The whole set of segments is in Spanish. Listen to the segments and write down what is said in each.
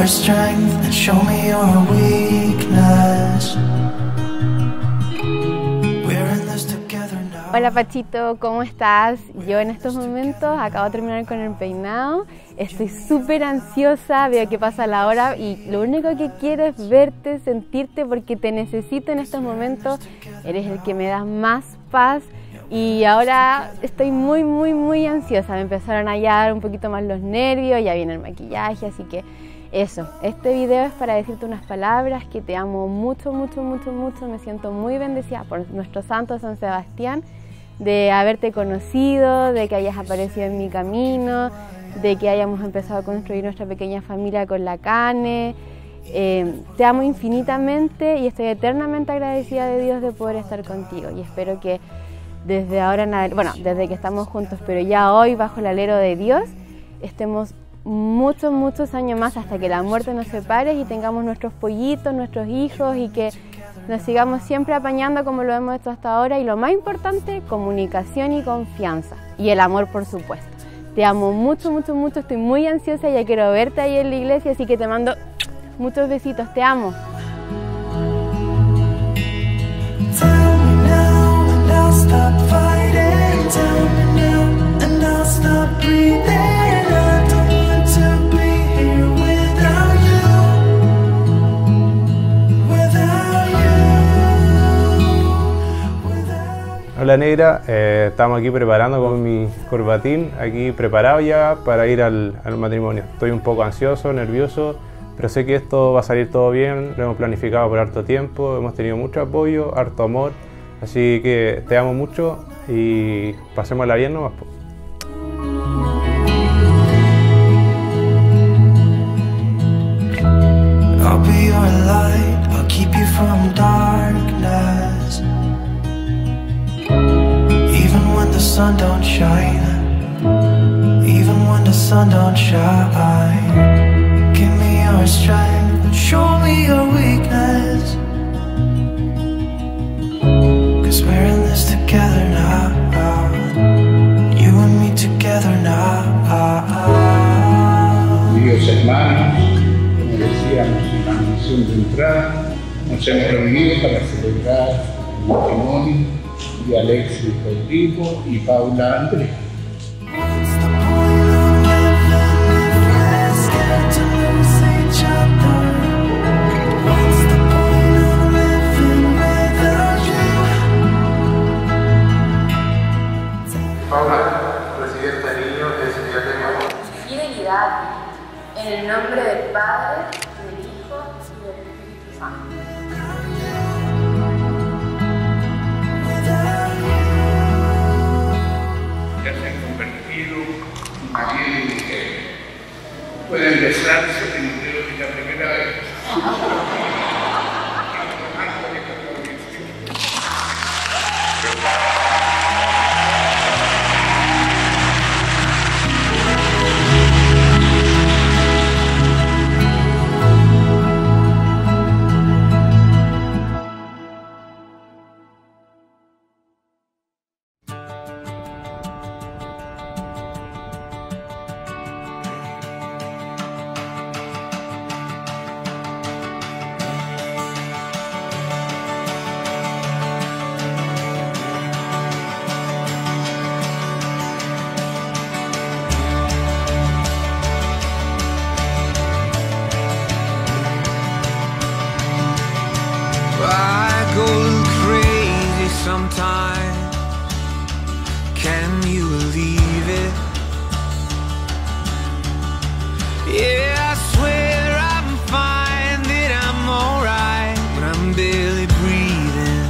your strength and show me your weakness. We're in this together now. Hola Pachito, ¿cómo estás? Yo en estos momentos acabo de terminar con el peinado, estoy súper ansiosa, veo que pasa la hora y lo único que quiero es verte, sentirte porque te necesito en estos momentos, eres el que me da más paz y ahora estoy muy ansiosa, me empezaron a hallar un poquito más los nervios, ya viene el maquillaje, así que eso, este video es para decirte unas palabras que te amo mucho, me siento muy bendecida por nuestro santo San Sebastián, de haberte conocido, de que hayas aparecido en mi camino, de que hayamos empezado a construir nuestra pequeña familia con la Cane. Te amo infinitamente y estoy eternamente agradecida de Dios de poder estar contigo y espero que desde ahora en adelante, bueno, desde que estamos juntos, pero ya hoy bajo el alero de Dios, estemos muchos años más hasta que la muerte nos separe y tengamos nuestros pollitos, nuestros hijos y que nos sigamos siempre apañando como lo hemos hecho hasta ahora y lo más importante, comunicación y confianza y el amor por supuesto. Te amo mucho, estoy muy ansiosa y ya quiero verte ahí en la iglesia, así que te mando muchos besitos, te amo. Hola negra, estamos aquí preparando con mi corbatín, aquí preparado ya para ir al matrimonio. Estoy un poco ansioso, nervioso, pero sé que esto va a salir todo bien, lo hemos planificado por harto tiempo, hemos tenido mucho apoyo, harto amor, así que te amo mucho y pasémosla bien nomás. I'll be your light, I'll keep you from darkness. Even when the sun don't shine, even when the sun don't shine, give me your strength, show me your weakness. 'Cause we're in this together now, you and me together now. Queridos hermanos, como decíamos en la misión de entrada, nos hemos reunido para celebrar el matrimonio de Alexis Rodrigo y Paula Andrea. Paula, presidenta de niños de Seguridad de Nuevo. Fidelidad en el nombre del Padre, del Hijo y del Espíritu Santo. Ya se han convertido en marido y mujer. Pueden besarse, pero creo que es la primera vez. Sometimes, can you believe it? Yeah, I swear I'm fine, that I'm alright, but I'm barely breathing.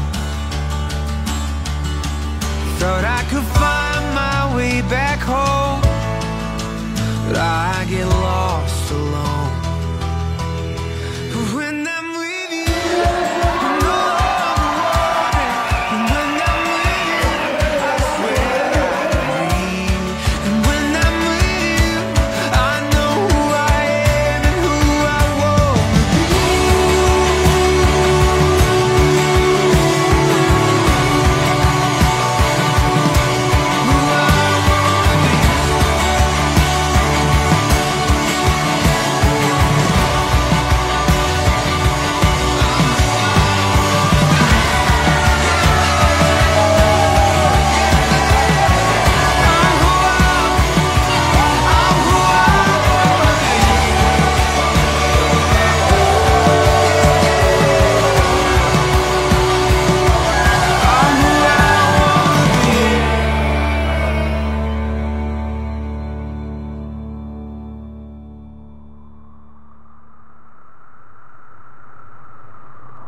Thought I could find my way back home, but I get lost alone. When I'm with you, I know I'm wanted. When I'm with you, I swear I'm breathing.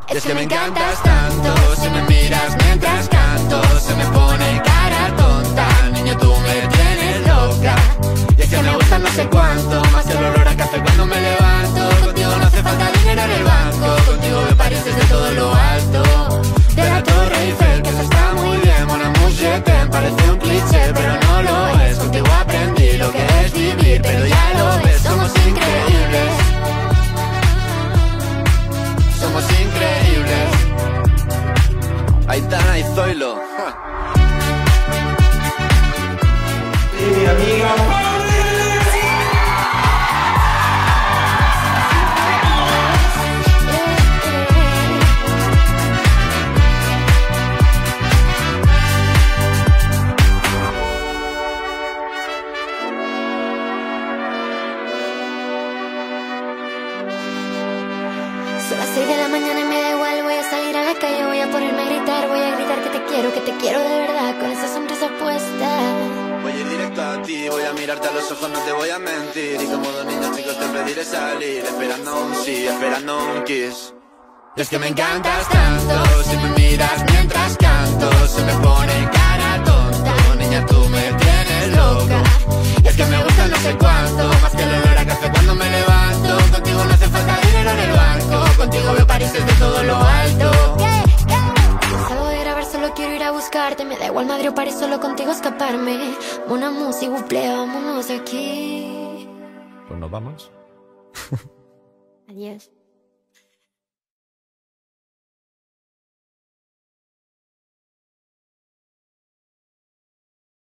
Es que me encantas tanto, si me miras mientras canto, se me pone cara tonta. Niño, tú me tienes loca. Y es que me gusta no sé cuánto, más el olor a café cuando me levanto. Contigo no hace falta dinero en el banco, contigo me pareces de todo lo alto. De la Torre Eiffel, que eso está muy bien, mon amour, je t'aime, parece un cliché, pero no lo es. Contigo aprendí lo que es vivir, pero ya lo ves, somos increíbles. Somos increíbles. Aitana y Zoilo. Y mi amiga Son las 6 de la mañana y me da igual. Voy a salir a la calle, voy a ponerme a gritar. Voy a gritar que te quiero de verdad, con esa sonrisa puesta. Voy a ir directo a ti, voy a mirarte a los ojos, no te voy a mentir. Y como dos niños chicos te pediré salir, esperando un sí, esperando un kiss. Y es que me encantas tanto, si me miras mientras canto, se me pone cara tonta. Niña, tú me tienes loca. Y es que me gusta no sé cuánto, más que el olor a café cuando me levanto. Contigo no hace falta dinero en el banco, contigo veo París desde todo lo alto. Salgo de grabar, solo quiero ir a buscarte. Me da igual Madrid o París, solo contigo escaparme. Una música, buple, vámonos de aquí. Pues nos vamos. Adiós.